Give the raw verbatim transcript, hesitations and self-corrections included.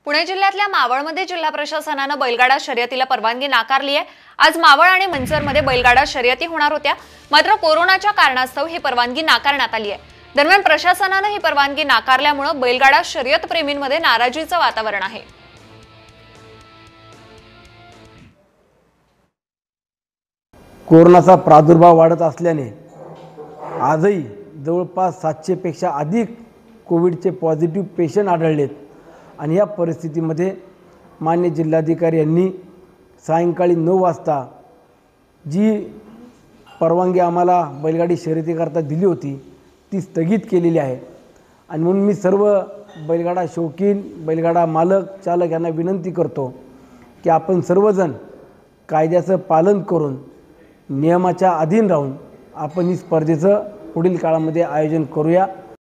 पुणे जिल्ह्यातल्या मावळमध्ये जिल्हा प्रशासनाने बैलगाडा शर्यतीला परवानगी नाकारली आहे। आज मावळ आणि मंचरमध्ये बैलगाडा शर्यती होणार होत्या, मात्र कोरोनाच्या कारणास्तव ही परवानगी नाकारण्यात आली आहे। दरम्यान प्रशासनाने ही परवानगी नाकारल्यामुळे बैलगाडा शर्यत प्रेमींमध्ये नाराजीचं वातावरण आहे। कोरोनाचा प्रादुर्भाव वाढत असल्याने आजही जवळपास सातशे पेक्षा अधिक कोविडचे पॉझिटिव्ह पेशंट आढळलेत आणि या परिस्थितीमध्ये मान्य जिल्हाधिकारी यांनी सायंकाळी नऊ वाजता जी परवानगी आम्हाला बैलगाडी शर्यतीकरता दिली होती ती स्थगित केलेली आहे। आणि म्हणून मी सर्व बैलगाडा शौकीन, बैलगाडा मालक, चालक यांना विनंती करतो की आपण सर्वजण कायद्याचं पालन करून नियमाच्या अधीन राहून आपण ही स्पर्धेचं पुढील काळामध्ये आयोजन करूया।